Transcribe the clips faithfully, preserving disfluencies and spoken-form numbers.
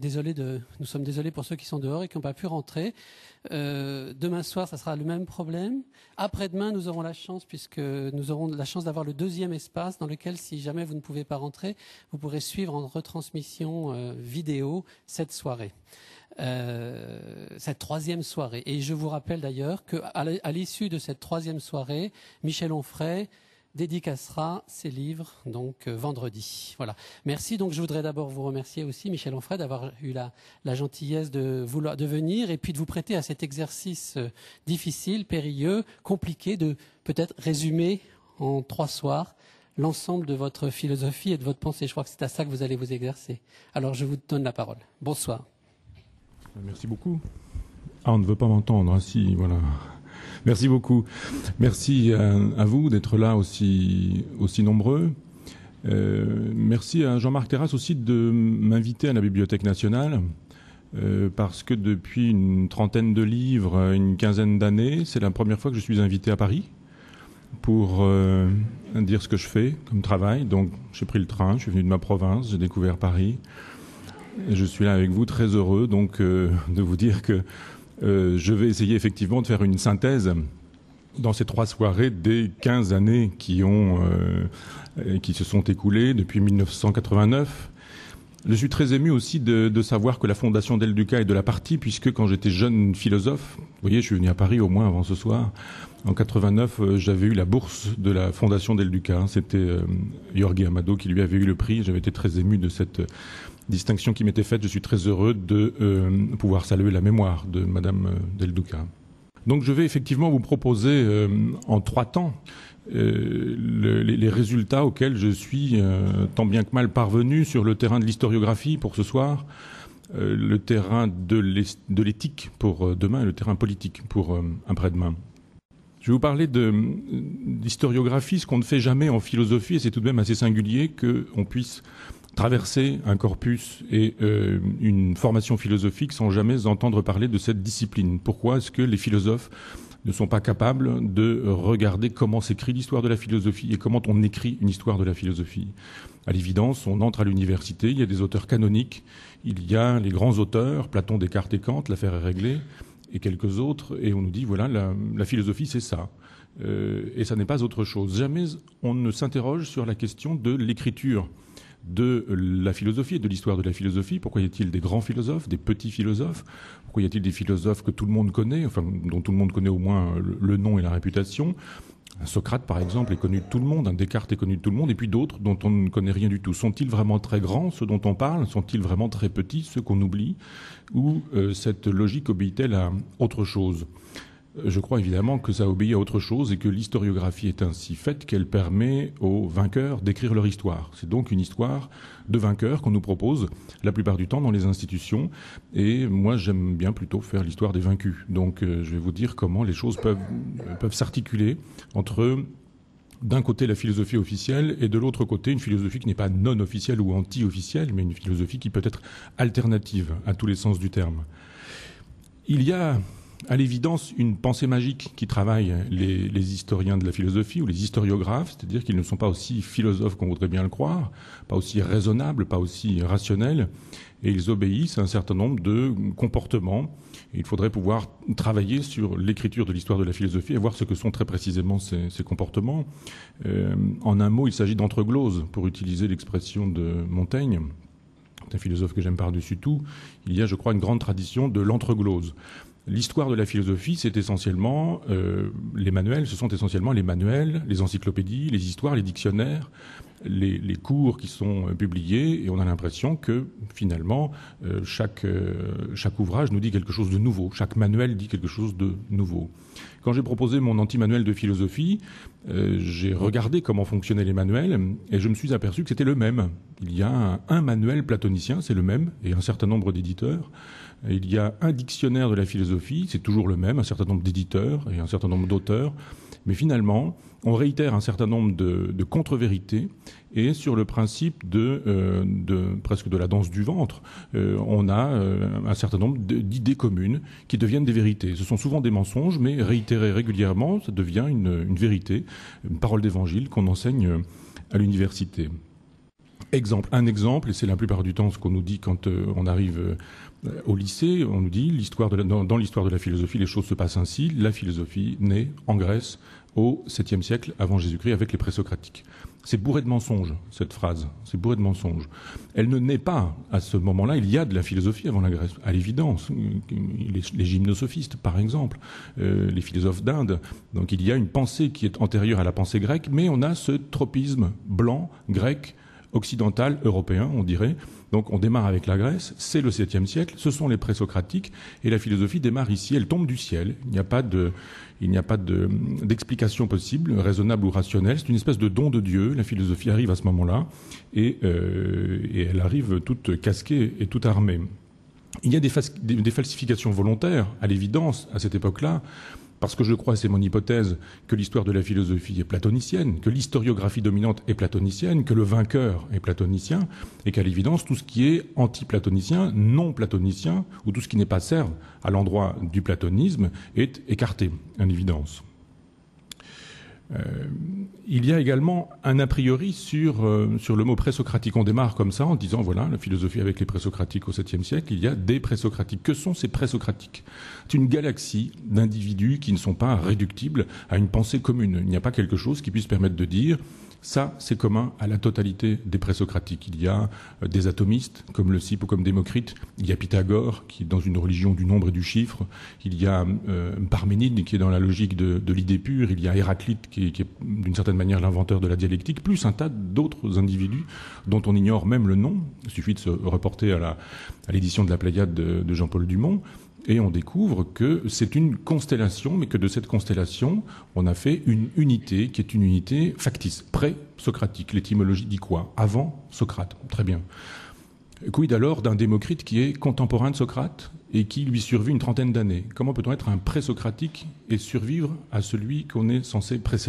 désolé de, nous sommes désolés pour ceux qui sont dehors et qui n'ont pas pu rentrer. Euh, demain soir, ça sera le même problème. Après-demain, nous aurons la chance, puisque nous aurons la chance d'avoir le deuxième espace dans lequel, si jamais vous ne pouvez pas rentrer, vous pourrez suivre en retransmission euh, vidéo cette soirée. Euh, cette troisième soirée. Et je vous rappelle d'ailleurs qu'à l'issue de cette troisième soirée, Michel Onfray dédicacera ses livres donc euh, vendredi. Voilà. Merci. Donc je voudrais d'abord vous remercier aussi, Michel Onfray, d'avoir eu la, la gentillesse de vouloir de venir et puis de vous prêter à cet exercice euh, difficile, périlleux, compliqué, de peut-être résumer en trois soirs l'ensemble de votre philosophie et de votre pensée. Je crois que c'est à ça que vous allez vous exercer. Alors je vous donne la parole. Bonsoir. Merci beaucoup. Ah, on ne veut pas m'entendre, hein, si, voilà. Merci beaucoup. Merci à, à vous d'être là aussi, aussi nombreux. Euh, merci à Jean-Marc Terrasse aussi de m'inviter à la Bibliothèque nationale, euh, parce que depuis une trentaine de livres, une quinzaine d'années, c'est la première fois que je suis invité à Paris pour euh, dire ce que je fais comme travail. Donc j'ai pris le train, je suis venu de ma province, j'ai découvert Paris. Et je suis là avec vous, très heureux donc euh, de vous dire que Euh, je vais essayer effectivement de faire une synthèse dans ces trois soirées des quinze années qui, ont, euh, qui se sont écoulées depuis mille neuf cent quatre-vingt-neuf. Je suis très ému aussi de, de savoir que la Fondation Del Duca est de la partie, puisque quand j'étais jeune philosophe, vous voyez, je suis venu à Paris au moins avant ce soir, en quatre-vingt-neuf, euh, j'avais eu la bourse de la Fondation Del Duca. C'était euh, Jorge Amado qui lui avait eu le prix. J'avais été très ému de cette distinction qui m'était faite. Je suis très heureux de euh, pouvoir saluer la mémoire de Madame Del Duca. Donc je vais effectivement vous proposer euh, en trois temps euh, le, les, les résultats auxquels je suis euh, tant bien que mal parvenu sur le terrain de l'historiographie pour ce soir, euh, le terrain de l'éthique pour euh, demain et le terrain politique pour euh, après-demain. Je vais vous parler d'historiographie, ce qu'on ne fait jamais en philosophie, et c'est tout de même assez singulier qu'on puisse traverser un corpus et euh, une formation philosophique sans jamais entendre parler de cette discipline. Pourquoi est-ce que les philosophes ne sont pas capables de regarder comment s'écrit l'histoire de la philosophie et comment on écrit une histoire de la philosophie? À l'évidence, on entre à l'université, il y a des auteurs canoniques, il y a les grands auteurs, Platon, Descartes et Kant, l'affaire est réglée, et quelques autres, et on nous dit, voilà, la, la philosophie, c'est ça. Euh, et ça n'est pas autre chose. Jamais on ne s'interroge sur la question de l'écriture de la philosophie et de l'histoire de la philosophie. Pourquoi y a-t-il des grands philosophes, des petits philosophes? Pourquoi y a-t-il des philosophes que tout le monde connaît, enfin, dont tout le monde connaît au moins le, le nom et la réputation? Un Socrate, par exemple, est connu de tout le monde, un Descartes est connu de tout le monde, et puis d'autres dont on ne connaît rien du tout. Sont-ils vraiment très grands, ceux dont on parle? Sont-ils vraiment très petits, ceux qu'on oublie? Ou euh, cette logique obéit-elle à autre chose? Je crois évidemment que ça obéit à autre chose et que l'historiographie est ainsi faite qu'elle permet aux vainqueurs d'écrire leur histoire. C'est donc une histoire de vainqueurs qu'on nous propose la plupart du temps dans les institutions. Et moi, j'aime bien plutôt faire l'histoire des vaincus. Donc euh, je vais vous dire comment les choses peuvent, peuvent s'articuler entre d'un côté la philosophie officielle et de l'autre côté une philosophie qui n'est pas non officielle ou anti-officielle, mais une philosophie qui peut être alternative à tous les sens du terme. Il y a à l'évidence une pensée magique qui travaille les, les historiens de la philosophie ou les historiographes, c'est-à-dire qu'ils ne sont pas aussi philosophes qu'on voudrait bien le croire, pas aussi raisonnables, pas aussi rationnels, et ils obéissent à un certain nombre de comportements. Et il faudrait pouvoir travailler sur l'écriture de l'histoire de la philosophie et voir ce que sont très précisément ces, ces comportements. Euh, en un mot, il s'agit d'entreglose, pour utiliser l'expression de Montaigne. C'est un philosophe que j'aime par-dessus tout. Il y a, je crois, une grande tradition de l'entreglose. L'histoire de la philosophie, c'est essentiellement euh, les manuels, ce sont essentiellement les manuels, les encyclopédies, les histoires, les dictionnaires, les, les cours qui sont euh, publiés, et on a l'impression que finalement euh, chaque, euh, chaque ouvrage nous dit quelque chose de nouveau, chaque manuel dit quelque chose de nouveau. Quand j'ai proposé mon anti-manuel de philosophie, euh, j'ai regardé comment fonctionnaient les manuels et je me suis aperçu que c'était le même. Il y a un, un manuel platonicien, c'est le même, et un certain nombre d'éditeurs. Il y a un dictionnaire de la philosophie, c'est toujours le même, un certain nombre d'éditeurs et un certain nombre d'auteurs. Mais finalement, on réitère un certain nombre de, de contre-vérités et sur le principe de, euh, de presque de la danse du ventre, euh, on a euh, un certain nombre d'idées communes qui deviennent des vérités. Ce sont souvent des mensonges, mais réitérés régulièrement, ça devient une, une vérité, une parole d'évangile qu'on enseigne à l'université. Exemple, un exemple, et c'est la plupart du temps ce qu'on nous dit quand euh, on arrive euh, au lycée, on nous dit l'histoire de la, dans, dans l'histoire de la philosophie, les choses se passent ainsi. La philosophie naît en Grèce au septième siècle avant Jésus-Christ avec les présocratiques. C'est bourré de mensonges, cette phrase. C'est bourré de mensonges. Elle ne naît pas à ce moment-là. Il y a de la philosophie avant la Grèce, à l'évidence. Les, les gymnosophistes, par exemple, euh, les philosophes d'Inde. Donc il y a une pensée qui est antérieure à la pensée grecque, mais on a ce tropisme blanc, grec, occidental, européen, on dirait. Donc on démarre avec la Grèce, c'est le septième siècle, ce sont les présocratiques, et la philosophie démarre ici, elle tombe du ciel. Il n'y a pas de, il n'y a pas de, d'explication possible, raisonnable ou rationnelle. C'est une espèce de don de Dieu. La philosophie arrive à ce moment-là, et, euh, et elle arrive toute casquée et toute armée. Il y a des, des, des falsifications volontaires, à l'évidence, à cette époque-là. Parce que je crois, c'est mon hypothèse, que l'histoire de la philosophie est platonicienne, que l'historiographie dominante est platonicienne, que le vainqueur est platonicien, et qu'à l'évidence, tout ce qui est anti-platonicien, non platonicien, ou tout ce qui n'est pas serve à l'endroit du platonisme, est écarté, à l'évidence. Euh, il y a également un a priori sur, euh, sur le mot présocratique. On démarre comme ça en disant, voilà, la philosophie avec les présocratiques au septième siècle, il y a des présocratiques. Que sont ces présocratiques ? C'est une galaxie d'individus qui ne sont pas réductibles à une pensée commune. Il n'y a pas quelque chose qui puisse permettre de dire ça, c'est commun à la totalité des présocratiques. Il y a euh, des atomistes, comme Leucippe ou comme Démocrite. Il y a Pythagore, qui est dans une religion du nombre et du chiffre. Il y a euh, Parménide, qui est dans la logique de, de l'idée pure. Il y a Héraclite, qui, qui est d'une certaine manière l'inventeur de la dialectique, plus un tas d'autres individus dont on ignore même le nom. Il suffit de se reporter à, la, à l'édition de la Pléiade de, de Jean-Paul Dumont. Et on découvre que c'est une constellation, mais que de cette constellation, on a fait une unité qui est une unité factice, pré-socratique. L'étymologie dit quoi ? Avant Socrate. Très bien. Quid alors d'un Démocrite qui est contemporain de Socrate et qui lui survit une trentaine d'années ? Comment peut-on être un pré-socratique et survivre à celui qu'on est censé précéder ?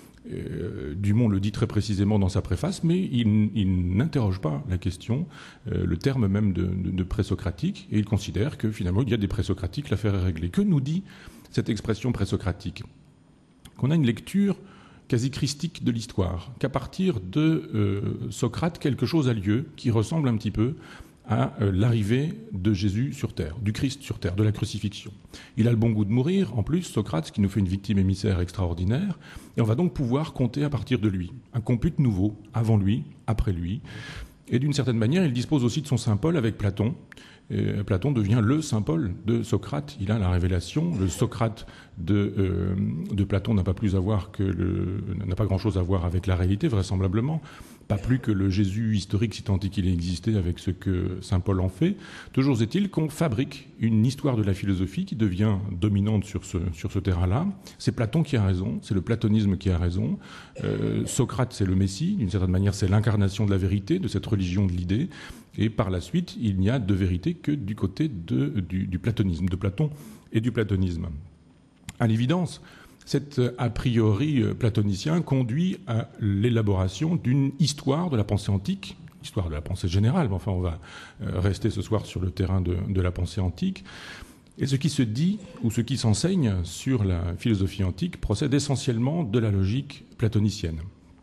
Euh, Dumont le dit très précisément dans sa préface, mais il, il n'interroge pas la question, euh, le terme même de, de, de présocratique, et il considère que finalement il y a des présocratiques, l'affaire est réglée. Que nous dit cette expression présocratique ? Qu'on a une lecture quasi christique de l'histoire, qu'à partir de euh, Socrate, quelque chose a lieu qui ressemble un petit peu à euh, l'arrivée de Jésus sur terre, du Christ sur terre, de la crucifixion. Il a le bon goût de mourir, en plus, Socrate, ce qui nous fait une victime émissaire extraordinaire, et on va donc pouvoir compter à partir de lui. Un compute nouveau, avant lui, après lui. Et d'une certaine manière, il dispose aussi de son Saint Paul avec Platon. Et Platon devient le Saint Paul de Socrate. Il a la révélation. Le Socrate de, euh, de Platon n'a pas plus à voir que le, n'a pas grand-chose à voir avec la réalité, vraisemblablement. Pas plus que le Jésus historique, si tant est qu'il ait existé, avec ce que saint Paul en fait. Toujours est-il qu'on fabrique une histoire de la philosophie qui devient dominante sur ce, sur ce terrain-là. C'est Platon qui a raison, c'est le platonisme qui a raison. Euh, Socrate, c'est le Messie, d'une certaine manière, c'est l'incarnation de la vérité, de cette religion de l'idée. Et par la suite, il n'y a de vérité que du côté de, du, du platonisme, de Platon et du platonisme. À l'évidence, cet a priori platonicien conduit à l'élaboration d'une histoire de la pensée antique, histoire de la pensée générale, mais enfin on va rester ce soir sur le terrain de, de la pensée antique. Et ce qui se dit, ou ce qui s'enseigne sur la philosophie antique, procède essentiellement de la logique platonicienne.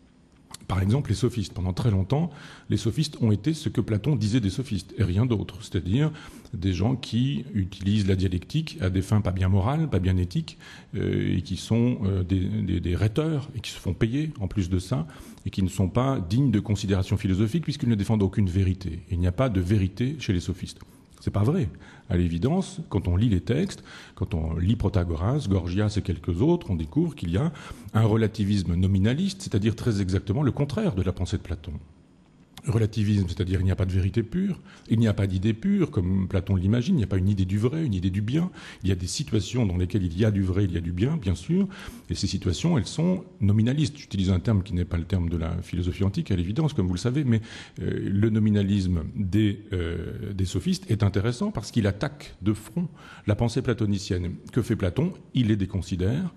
Par exemple, les sophistes. Pendant très longtemps, les sophistes ont été ce que Platon disait des sophistes, et rien d'autre. C'est-à-dire des gens qui utilisent la dialectique à des fins pas bien morales, pas bien éthiques, euh, et qui sont euh, des, des, des rhéteurs, et qui se font payer en plus de ça, et qui ne sont pas dignes de considération philosophique, puisqu'ils ne défendent aucune vérité. Il n'y a pas de vérité chez les sophistes. C'est pas vrai. À l'évidence, quand on lit les textes, quand on lit Protagoras, Gorgias et quelques autres, on découvre qu'il y a un relativisme nominaliste, c'est-à-dire très exactement le contraire de la pensée de Platon. Relativisme, c'est-à-dire il n'y a pas de vérité pure, il n'y a pas d'idée pure, comme Platon l'imagine, il n'y a pas une idée du vrai, une idée du bien. Il y a des situations dans lesquelles il y a du vrai, il y a du bien, bien sûr, et ces situations, elles sont nominalistes. J'utilise un terme qui n'est pas le terme de la philosophie antique, à l'évidence, comme vous le savez, mais euh, le nominalisme des, euh, des sophistes est intéressant parce qu'il attaque de front la pensée platonicienne. Que fait Platon ? Il les déconsidère.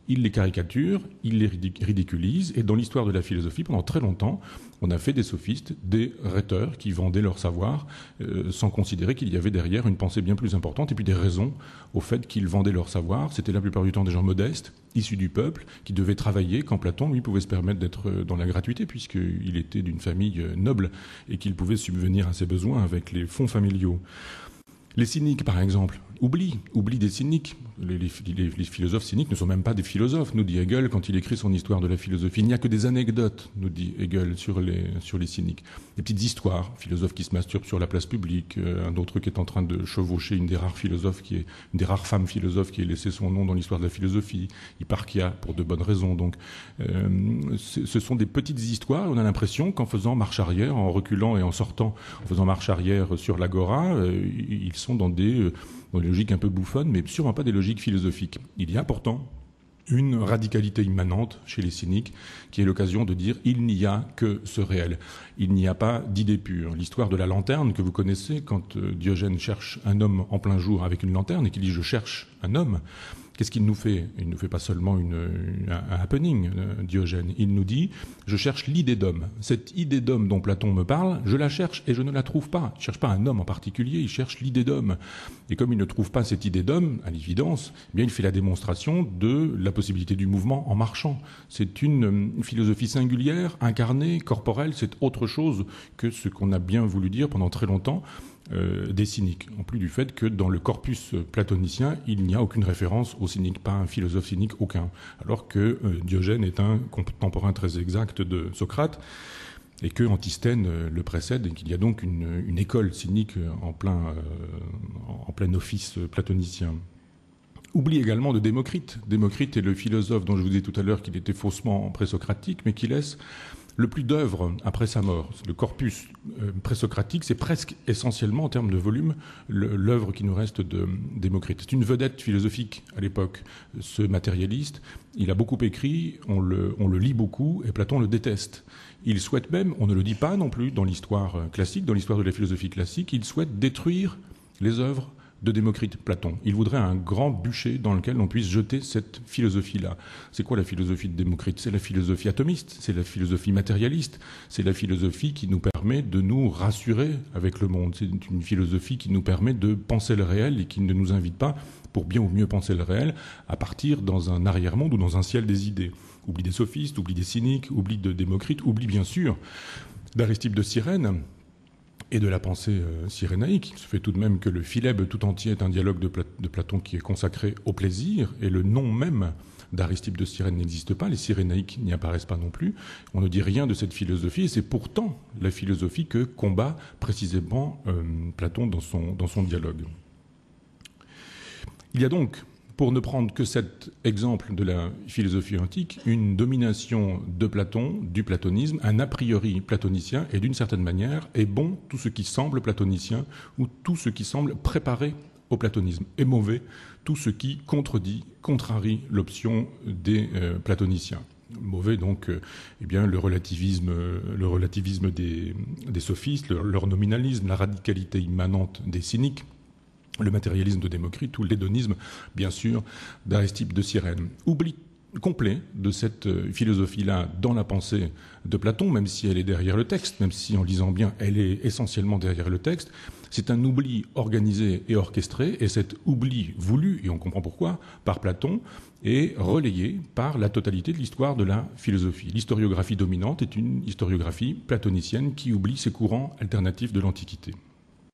il les caricature, il les ridiculise, et dans l'histoire de la philosophie, pendant très longtemps, on a fait des sophistes, des rhéteurs qui vendaient leur savoir euh, sans considérer qu'il y avait derrière une pensée bien plus importante et puis des raisons au fait qu'ils vendaient leur savoir. C'était la plupart du temps des gens modestes, issus du peuple, qui devaient travailler quand Platon, lui, pouvait se permettre d'être dans la gratuité puisqu'il était d'une famille noble et qu'il pouvait subvenir à ses besoins avec les fonds familiaux. Les cyniques, par exemple, oublient, oublient des cyniques. Les, les, les philosophes cyniques ne sont même pas des philosophes, nous dit Hegel quand il écrit son histoire de la philosophie. Il n'y a que des anecdotes, nous dit Hegel, sur les, sur les cyniques. Des petites histoires, philosophe qui se masturbe sur la place publique, euh, un autre qui est en train de chevaucher une des rares philosophes, qui est une des rares femmes philosophes qui ait laissé son nom dans l'histoire de la philosophie, Hipparchia, pour de bonnes raisons. Donc, euh, ce sont des petites histoires. On a l'impression qu'en faisant marche arrière, en reculant et en sortant, en faisant marche arrière sur l'agora, euh, ils sont dans des, euh, dans des logiques un peu bouffonnes, mais sûrement pas des logiques philosophiques. Il y a pourtant une radicalité immanente chez les cyniques qui est l'occasion de dire il n'y a que ce réel. Il n'y a pas d'idée pure. L'histoire de la lanterne que vous connaissez, quand Diogène cherche un homme en plein jour avec une lanterne et qu'il dit je cherche un homme, qu'est-ce qu'il nous fait? Il ne nous fait pas seulement une, une, un happening, Diogène. Il nous dit « Je cherche l'idée d'homme. Cette idée d'homme dont Platon me parle, je la cherche et je ne la trouve pas. » Il ne cherche pas un homme en particulier, il cherche l'idée d'homme. Et comme il ne trouve pas cette idée d'homme, à l'évidence, eh bien il fait la démonstration de la possibilité du mouvement en marchant. C'est une, une philosophie singulière, incarnée, corporelle. C'est autre chose que ce qu'on a bien voulu dire pendant très longtemps, Euh, des cyniques, en plus du fait que dans le corpus platonicien, il n'y a aucune référence aux cyniques, pas un philosophe cynique, aucun. Alors que euh, Diogène est un contemporain très exact de Socrate, et que Antisthène euh, le précède, et qu'il y a donc une, une école cynique en plein, euh, en plein office platonicien. Oublie également de Démocrite. Démocrite est le philosophe dont je vous disais tout à l'heure qu'il était faussement présocratique, mais qui laisse le plus d'œuvres après sa mort. Le corpus euh, présocratique, c'est presque essentiellement, en termes de volume, l'œuvre qui nous reste de Démocrite. C'est une vedette philosophique à l'époque, ce matérialiste. Il a beaucoup écrit, on le, on le lit beaucoup, et Platon le déteste. Il souhaite même, on ne le dit pas non plus dans l'histoire classique, dans l'histoire de la philosophie classique, il souhaite détruire les œuvres de Démocrite, Platon. Il voudrait un grand bûcher dans lequel on puisse jeter cette philosophie-là. C'est quoi la philosophie de Démocrite? C'est la philosophie atomiste, c'est la philosophie matérialiste, c'est la philosophie qui nous permet de nous rassurer avec le monde. C'est une philosophie qui nous permet de penser le réel et qui ne nous invite pas, pour bien ou mieux penser le réel, à partir dans un arrière-monde ou dans un ciel des idées. Oublie des sophistes, oublie des cyniques, oublie de Démocrite, oublie bien sûr d'Aristippe de Cyrène, et de la pensée euh, cyrénaïque. Il se fait tout de même que le Philèbe tout entier est un dialogue de, Pla de Platon qui est consacré au plaisir, et le nom même d'Aristippe de Cyrène n'existe pas, les cyrénaïques n'y apparaissent pas non plus. On ne dit rien de cette philosophie, et c'est pourtant la philosophie que combat précisément euh, Platon dans son, dans son dialogue. Il y a donc, pour ne prendre que cet exemple de la philosophie antique, une domination de Platon, du platonisme, un a priori platonicien, et d'une certaine manière est bon tout ce qui semble platonicien ou tout ce qui semble préparé au platonisme, est mauvais tout ce qui contredit, contrarie l'option des euh, platoniciens. Mauvais donc, euh, eh bien, le relativisme, le relativisme des, des sophistes, leur, leur nominalisme, la radicalité immanente des cyniques, le matérialisme de Démocrite ou l'hédonisme, bien sûr, d'Aristippe de Cyrène. Oubli complet de cette philosophie-là dans la pensée de Platon, même si elle est derrière le texte, même si en lisant bien, elle est essentiellement derrière le texte. C'est un oubli organisé et orchestré, et cet oubli voulu, et on comprend pourquoi, par Platon, est relayé par la totalité de l'histoire de la philosophie. L'historiographie dominante est une historiographie platonicienne qui oublie ces courants alternatifs de l'Antiquité.